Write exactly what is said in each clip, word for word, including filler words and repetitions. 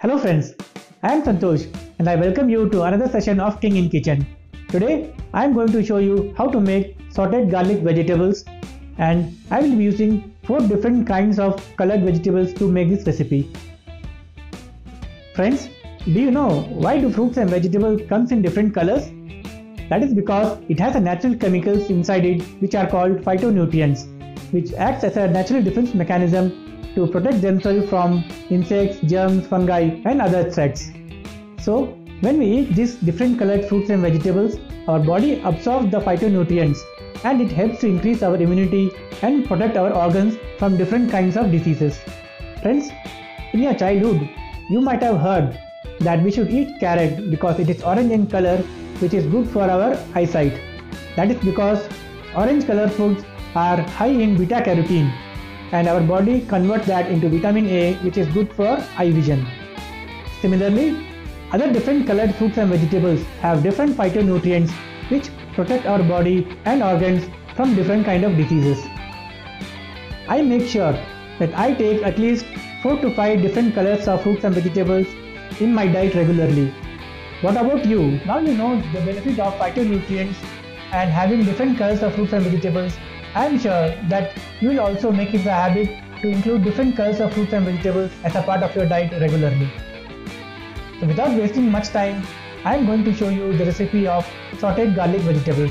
Hello friends, I am Santosh and I welcome you to another session of King in Kitchen. Today I am going to show you how to make sauteed garlic vegetables, and I will be using four different kinds of colored vegetables to make this recipe. Friends, do you know why do fruits and vegetables comes in different colors? That is because it has a natural chemicals inside it which are called phytonutrients, which acts as a natural defense mechanism to protect themselves from insects, germs, fungi and other threats. So when we eat these different colored fruits and vegetables, our body absorbs the phytonutrients and it helps to increase our immunity and protect our organs from different kinds of diseases. Friends, in your childhood, you might have heard that we should eat carrot because it is orange in color, which is good for our eyesight. That is because orange colored foods are high in beta carotene, and our body converts that into vitamin A, which is good for eye vision. Similarly, other different colored fruits and vegetables have different phytonutrients which protect our body and organs from different kind of diseases. I make sure that I take at least four to five different colors of fruits and vegetables in my diet regularly. What about you? Now you know the benefit of phytonutrients and having different colors of fruits and vegetables. I am sure that you will also make it a habit to include different colors of fruits and vegetables as a part of your diet regularly. So without wasting much time, I am going to show you the recipe of sauteed garlic vegetables.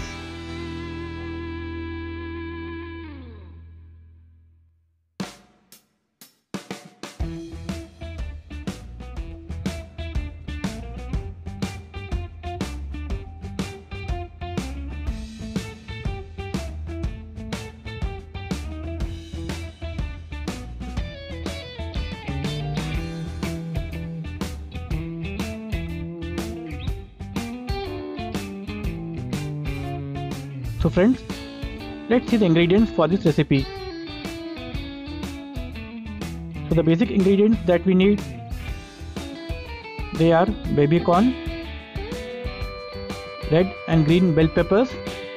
So friends, let's see the ingredients for this recipe. So the basic ingredients that we need, they are baby corn, red and green bell peppers,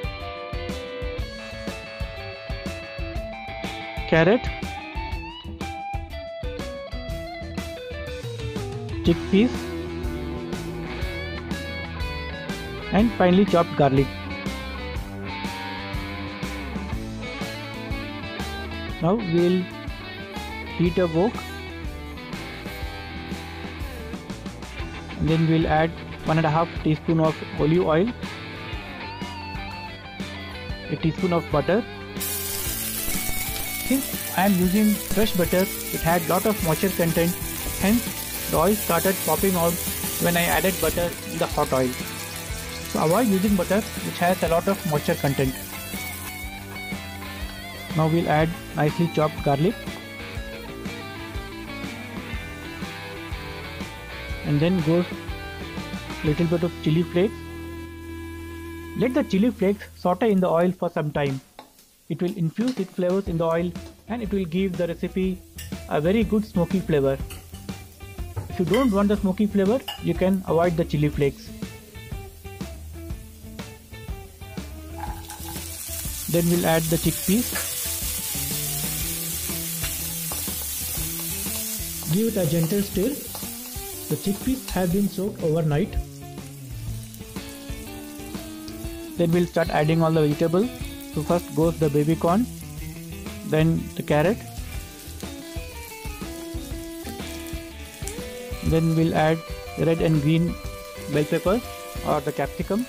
carrot, chickpeas and finely chopped garlic. Now we will heat a wok and then we will add one and a half teaspoon of olive oil, a teaspoon of butter. Since I am using fresh butter, it had lot of moisture content, hence the oil started popping out when I added butter in the hot oil. So avoid using butter which has a lot of moisture content. Now we'll add nicely chopped garlic and then goes little bit of chili flakes. Let the chili flakes saute in the oil for some time. It will infuse its flavors in the oil and it will give the recipe a very good smoky flavor. If you don't want the smoky flavor, you can avoid the chili flakes. Then we'll add the chickpeas. Give it a gentle stir. The chickpeas have been soaked overnight. Then we'll start adding all the vegetables. So first goes the baby corn, then the carrot, then we'll add red and green bell peppers or the capsicum.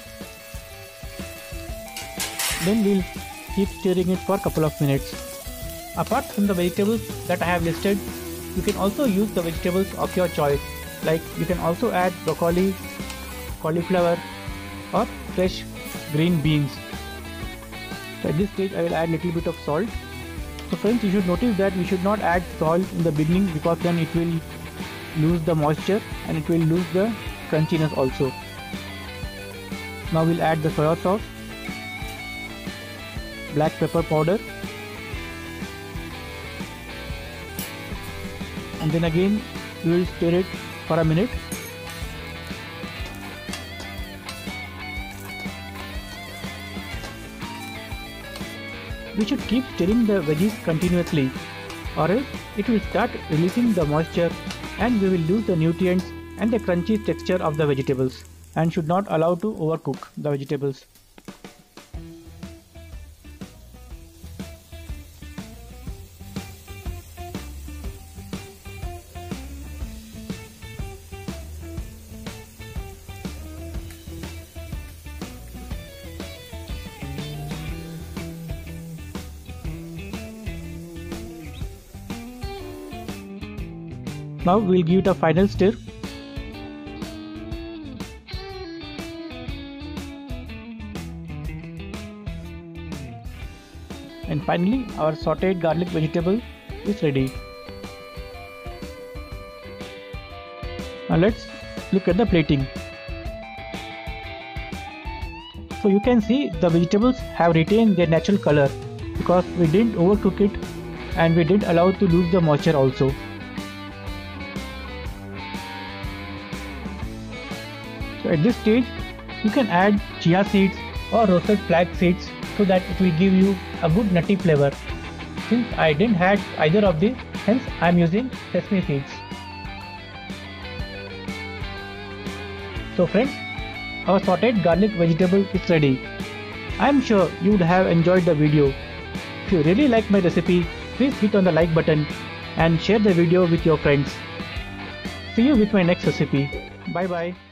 Then we'll keep stirring it for a couple of minutes. Apart from the vegetables that I have listed, you can also use the vegetables of your choice, like you can also add broccoli, cauliflower or fresh green beans. So at this stage I will add little bit of salt. So friends, you should notice that we should not add salt in the beginning because then it will lose the moisture and it will lose the crunchiness also. Now we'll add the soya sauce, black pepper powder, and then again we will stir it for a minute. We should keep stirring the veggies continuously or else it will start releasing the moisture and we will lose the nutrients and the crunchy texture of the vegetables, and should not allow to overcook the vegetables. Now we'll give it a final stir. And finally our sauteed garlic vegetable is ready. Now let's look at the plating. So you can see the vegetables have retained their natural color because we didn't overcook it and we didn't allow it to lose the moisture also. So at this stage you can add chia seeds or roasted flax seeds so that it will give you a good nutty flavor. Since I didn't have either of these, hence I am using sesame seeds. So friends, our sauteed garlic vegetable is ready. I am sure you would have enjoyed the video. If you really like my recipe, please hit on the like button and share the video with your friends. See you with my next recipe. Bye bye.